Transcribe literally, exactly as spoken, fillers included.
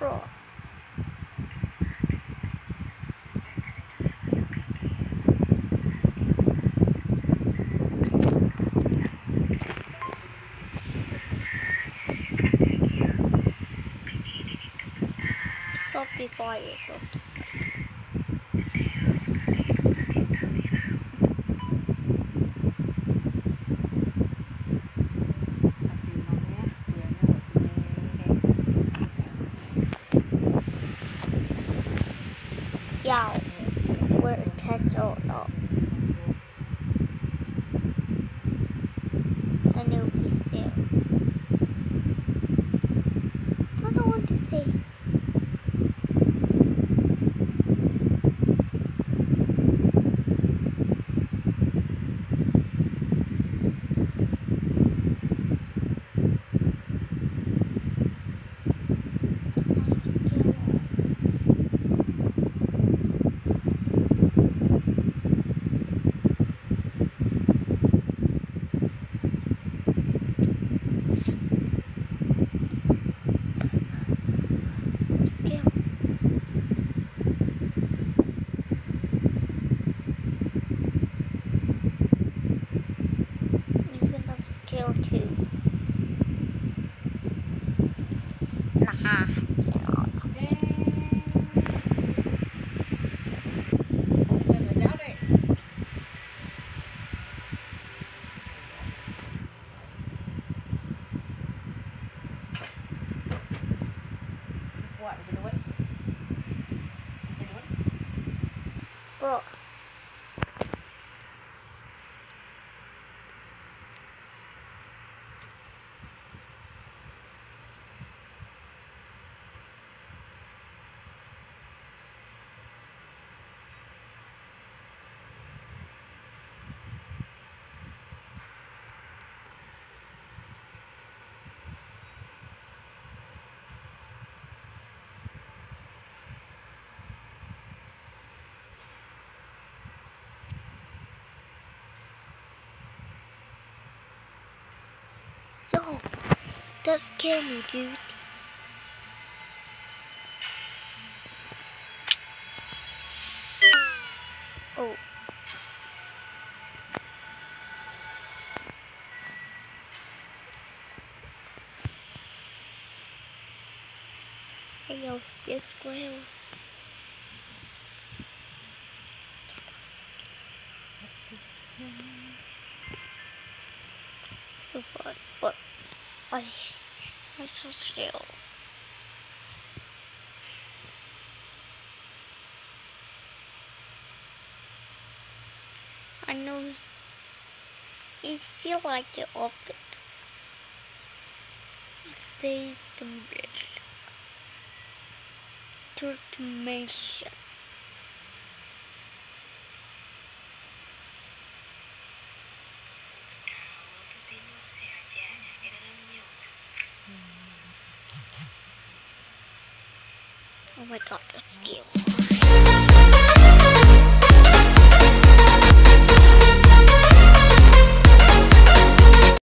bro. Sắp bị xoay rồi. Yeah, we're attacked or not. I know he's there. I don't want to say. Too. Nah, cannot. Bro. Yo, that scared me, dude. Oh. Hey, yo, this squirrel. So fun, but I, I'm so scared. I know it's still like the open. Stay the bridge. Transformation. Oh my god, that's cute.